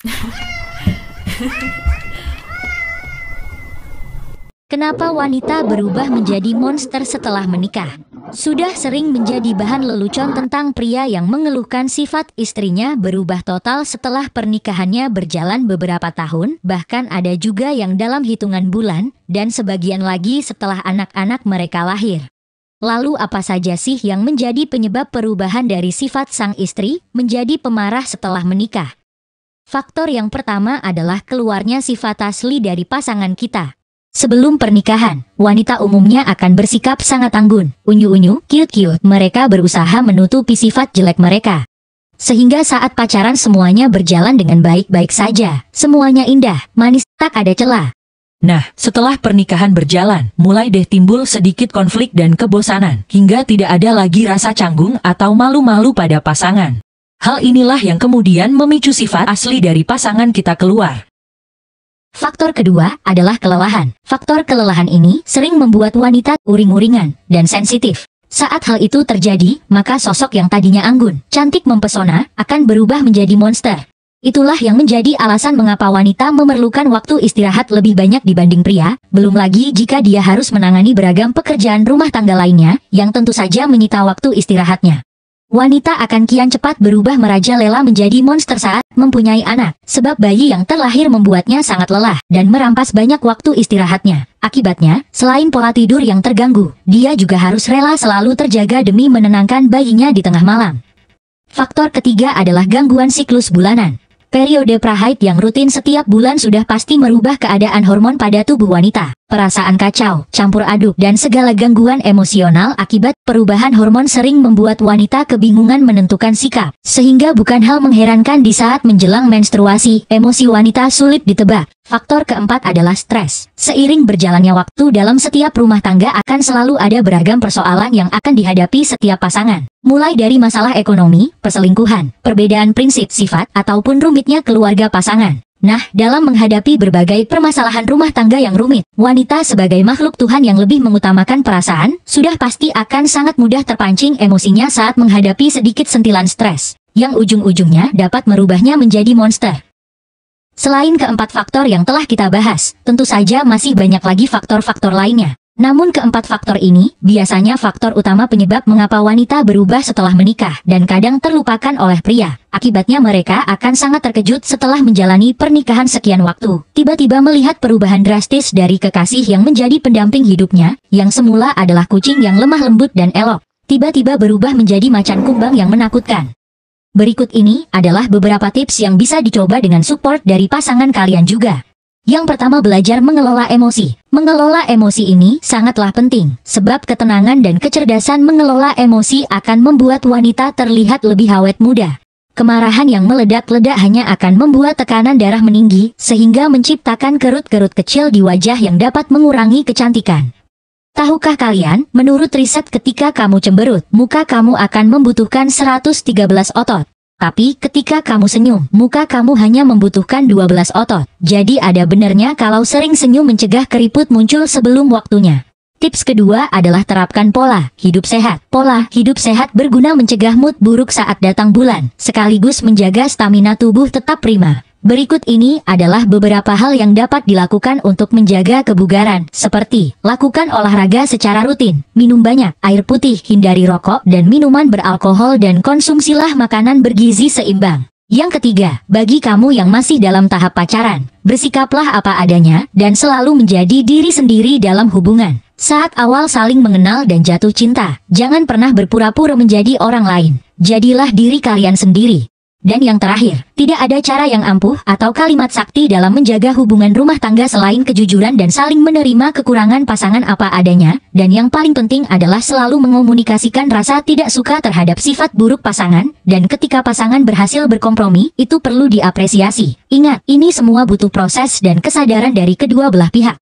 Kenapa wanita berubah menjadi monster setelah menikah? Sudah sering menjadi bahan lelucon tentang pria yang mengeluhkan sifat istrinya berubah total setelah pernikahannya berjalan beberapa tahun, bahkan ada juga yang dalam hitungan bulan, dan sebagian lagi setelah anak-anak mereka lahir. Lalu apa saja sih yang menjadi penyebab perubahan dari sifat sang istri menjadi pemarah setelah menikah? Faktor yang pertama adalah keluarnya sifat asli dari pasangan kita. Sebelum pernikahan, wanita umumnya akan bersikap sangat anggun, unyu-unyu, cute-cute. Mereka berusaha menutupi sifat jelek mereka. Sehingga saat pacaran semuanya berjalan dengan baik-baik saja. Semuanya indah, manis, tak ada celah. Nah, setelah pernikahan berjalan, mulai deh timbul sedikit konflik dan kebosanan, hingga tidak ada lagi rasa canggung atau malu-malu pada pasangan. Hal inilah yang kemudian memicu sifat asli dari pasangan kita keluar. Faktor kedua adalah kelelahan. Faktor kelelahan ini sering membuat wanita uring-uringan dan sensitif. Saat hal itu terjadi, maka sosok yang tadinya anggun, cantik mempesona, akan berubah menjadi monster. Itulah yang menjadi alasan mengapa wanita memerlukan waktu istirahat lebih banyak dibanding pria, belum lagi jika dia harus menangani beragam pekerjaan rumah tangga lainnya, yang tentu saja menyita waktu istirahatnya. Wanita akan kian cepat berubah merajalela menjadi monster saat mempunyai anak, sebab bayi yang terlahir membuatnya sangat lelah dan merampas banyak waktu istirahatnya. Akibatnya, selain pola tidur yang terganggu, dia juga harus rela selalu terjaga demi menenangkan bayinya di tengah malam. Faktor ketiga adalah gangguan siklus bulanan. Periode prahaid yang rutin setiap bulan sudah pasti merubah keadaan hormon pada tubuh wanita. Perasaan kacau, campur aduk, dan segala gangguan emosional akibat perubahan hormon sering membuat wanita kebingungan menentukan sikap. Sehingga bukan hal mengherankan di saat menjelang menstruasi, emosi wanita sulit ditebak. Faktor keempat adalah stres. Seiring berjalannya waktu dalam setiap rumah tangga akan selalu ada beragam persoalan yang akan dihadapi setiap pasangan. Mulai dari masalah ekonomi, perselingkuhan, perbedaan prinsip sifat, ataupun rumitnya keluarga pasangan. Nah, dalam menghadapi berbagai permasalahan rumah tangga yang rumit, wanita sebagai makhluk Tuhan yang lebih mengutamakan perasaan, sudah pasti akan sangat mudah terpancing emosinya saat menghadapi sedikit sentilan stres, yang ujung-ujungnya dapat merubahnya menjadi monster. Selain keempat faktor yang telah kita bahas, tentu saja masih banyak lagi faktor-faktor lainnya. Namun keempat faktor ini, biasanya faktor utama penyebab mengapa wanita berubah setelah menikah dan kadang terlupakan oleh pria. Akibatnya mereka akan sangat terkejut setelah menjalani pernikahan sekian waktu. Tiba-tiba melihat perubahan drastis dari kekasih yang menjadi pendamping hidupnya, yang semula adalah kucing yang lemah lembut dan elok. Tiba-tiba berubah menjadi macan kumbang yang menakutkan. Berikut ini adalah beberapa tips yang bisa dicoba dengan support dari pasangan kalian juga. Yang pertama, belajar mengelola emosi. Mengelola emosi ini sangatlah penting, sebab ketenangan dan kecerdasan mengelola emosi akan membuat wanita terlihat lebih awet muda. Kemarahan yang meledak-ledak hanya akan membuat tekanan darah meninggi, sehingga menciptakan kerut-kerut kecil di wajah yang dapat mengurangi kecantikan. Tahukah kalian, menurut riset ketika kamu cemberut, muka kamu akan membutuhkan 113 otot. Tapi ketika kamu senyum, muka kamu hanya membutuhkan 12 otot. Jadi ada benarnya kalau sering senyum mencegah keriput muncul sebelum waktunya. Tips kedua adalah terapkan pola hidup sehat. Pola hidup sehat berguna mencegah mood buruk saat datang bulan, sekaligus menjaga stamina tubuh tetap prima. Berikut ini adalah beberapa hal yang dapat dilakukan untuk menjaga kebugaran, seperti lakukan olahraga secara rutin, minum banyak air putih, hindari rokok dan minuman beralkohol, dan konsumsilah makanan bergizi seimbang. Yang ketiga, bagi kamu yang masih dalam tahap pacaran, bersikaplah apa adanya dan selalu menjadi diri sendiri dalam hubungan. Saat awal saling mengenal dan jatuh cinta, jangan pernah berpura-pura menjadi orang lain. Jadilah diri kalian sendiri. Dan yang terakhir, tidak ada cara yang ampuh atau kalimat sakti dalam menjaga hubungan rumah tangga selain kejujuran dan saling menerima kekurangan pasangan apa adanya. Dan yang paling penting adalah selalu mengomunikasikan rasa tidak suka terhadap sifat buruk pasangan. Dan ketika pasangan berhasil berkompromi, itu perlu diapresiasi. Ingat, ini semua butuh proses dan kesadaran dari kedua belah pihak.